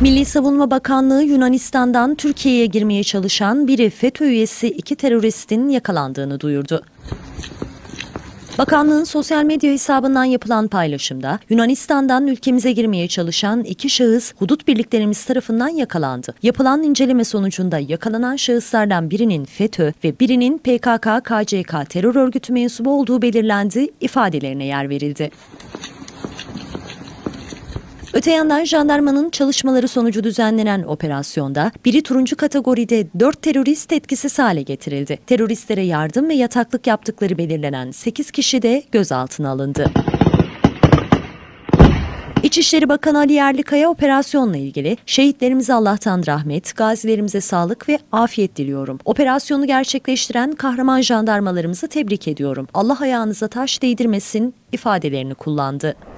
Milli Savunma Bakanlığı Yunanistan'dan Türkiye'ye girmeye çalışan biri FETÖ üyesi 2 teröristin yakalandığını duyurdu. Bakanlığın sosyal medya hesabından yapılan paylaşımda Yunanistan'dan ülkemize girmeye çalışan 2 şahıs hudut birliklerimiz tarafından yakalandı. Yapılan inceleme sonucunda yakalanan şahıslardan birinin FETÖ ve birinin PKK-KCK terör örgütü mensubu olduğu belirlendi, ifadelerine yer verildi. Öte yandan jandarmanın çalışmaları sonucu düzenlenen operasyonda biri turuncu kategoride 4 terörist etkisiz hale getirildi. Teröristlere yardım ve yataklık yaptıkları belirlenen 8 kişi de gözaltına alındı. İçişleri Bakanı Ali Yerlikaya operasyonla ilgili "Şehitlerimize Allah'tan rahmet, gazilerimize sağlık ve afiyet diliyorum. Operasyonu gerçekleştiren kahraman jandarmalarımızı tebrik ediyorum. Allah ayağınıza taş değdirmesin" ifadelerini kullandı.